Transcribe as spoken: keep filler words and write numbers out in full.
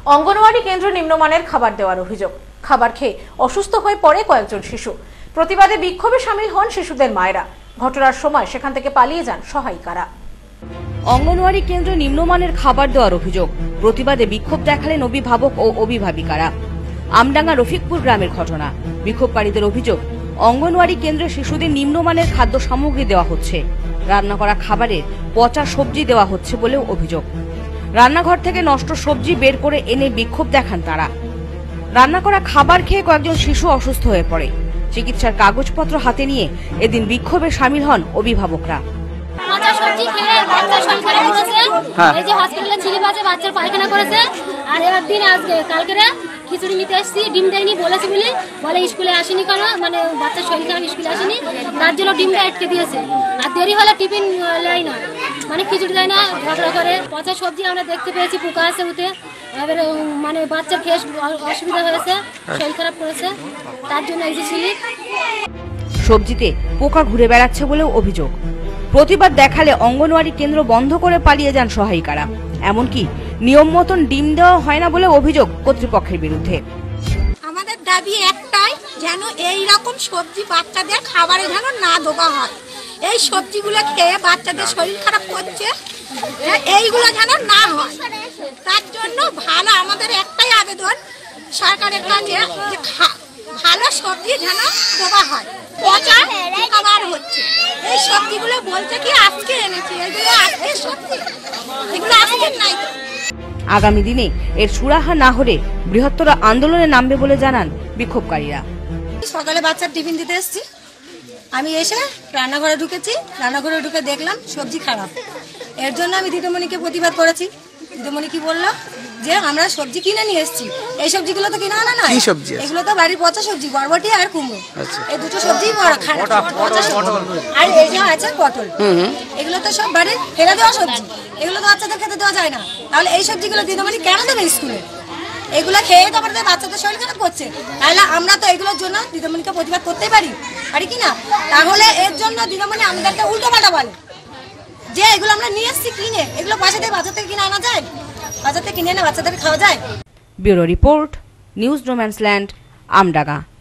অঙ্গনওয়াড়ি কেন্দ্রে নিম্নমানের খাবার দেওয়ার অভিযোগ। খাবার খেয়ে অসুস্থ হয়ে পড়ে কয়েকজন শিশু। প্রতিবাদে বিক্ষোভে শামিল হন শিশুদের মায়েরা। ঘটনার সময় সেখান থেকে পালিয়ে যান সহায়িকারা। অঙ্গনওয়াড়ি কেন্দ্রে নিম্নমানের খাবার দেওয়ার অভিযোগ। প্রতিবাদে বিক্ষোভ দেখালেন অভিভাবক ও অভিভাবিকারা। আমডাঙ্গা রফিকপুর গ্রামের ঘটনা। বিক্ষোভকারীদের অভিযোগ, অঙ্গনওয়াড়ি কেন্দ্রে শিশুদের নিম্নমানের খাদ্য সামগ্রী দেওয়া হচ্ছে। রান্না করা খাবারের পচা সবজি দেওয়া হচ্ছে বলেও অভিযোগ। রান্নাঘর থেকে নষ্ট সবজি বের করে এনে বিক্ষোভ দেখান তারা। রান্না করা খাবার খেয়ে কয়েকজন শিশু অসুস্থ হয়ে পড়ে। চিকিৎসার কাগজপত্র হাতে নিয়ে এদিন বিক্ষোভে শামিল হন অভিভাবকরা। খিচুড়ি নিতে এসেছি, ডিম দেয়নি বলেছে বলে বলে স্কুলে আসেনি কেন, মানে বাচ্চার শরীর খারাপ স্কুলে আসেনি, তার জন্য ডিমটা আটকে দিয়েছে। আর দেরি হলে টিফিন নেয় না, মানে খিচুড়ি দেয় না, ঝগড়া করে। পচা সবজি আমরা দেখতে পেয়েছি, পোকা আছে উঠে, এবারে মানে বাচ্চার খেয়ে অসুবিধা হয়েছে, শরীর খারাপ করেছে, তার জন্য এই যে ছিলি সবজিতে পোকা ঘুরে বেড়াচ্ছে বলেও অভিযোগ। প্রতিবাদ দেখালে অঙ্গনওয়াড়ি কেন্দ্র বন্ধ করে পালিয়ে যান সহায়িকারা। এমনকি নিয়ম মতন ডিম দেওয়া হয় না বলে অভিযোগ কর্তৃপক্ষের বিরুদ্ধে। আমাদের দাবি একটাই, যেন এই রকম সবজি বাচ্চাদের খাবারে যেন না দেওয়া হয়। এই সবজিগুলো খেয়ে বাচ্চাদের শরীর খারাপ করছে, এইগুলো যেন না হয়। তার জন্য ভালো আমাদের একটাই আবেদন সরকারের কাছে, যে ভালো সবজি যেন দেওয়া হয়। পচা খাবার হচ্ছে, এই সবজিগুলো বলছে কি আজকে এনেছি, এগুলো আজকে সবজি, এগুলো আজকে নাই। আগামী দিনে এর সুরাহা না হলে বৃহত্তর আন্দোলনে নামবে বলে জানান বিক্ষোভকারীরা। সকালে বাচ্চার টিফিন দিতে এসেছি, আমি এসে রান্নাঘরে ঢুকেছি, রান্নাঘরে ঢুকে দেখলাম সবজি খারাপ। এর জন্য আমি দিদিমণিকে প্রতিবাদ করেছি। দিদিমণি কি বললো, যে আমরা সবজি কিনে নিয়ে এসেছি। এই সবজিগুলো তো কিনে আনা নয়, এগুলো তো বাড়ির পচা সবজি, বরবটি আর কুমড়ো, এই দুটো সবজি খারাপ। আর এই যে আছে পটল, এগুলো তো সব বাড়ির ফেলে দেওয়া সবজি, এগুলো তো বাচ্চাদের খেতে দেওয়া যায় না। তাহলে এই সবজিগুলো দিদিমণি কেন দেবে স্কুলে? এগুলো খেয়ে তো আমাদের বাচ্চাদের শরীর খারাপ করছে। তাহলে আমরা তো এগুলোর জন্য দিদিমণিকে প্রতিবাদ করতেই পারি, পারি কিনা? তাহলে এর জন্য দিদিমণি আমাদেরকে উল্টো পাল্টা বলে যে এগুলো আমরা নিয়ে এসেছি কিনে, এগুলো পয়সা দিয়ে বাজার থেকে কিনে আনা যায়, বাজার থেকে কিনে এনে বাচ্চাদের খাওয়া যায়। Bureau report, news no man's land, Amdanga.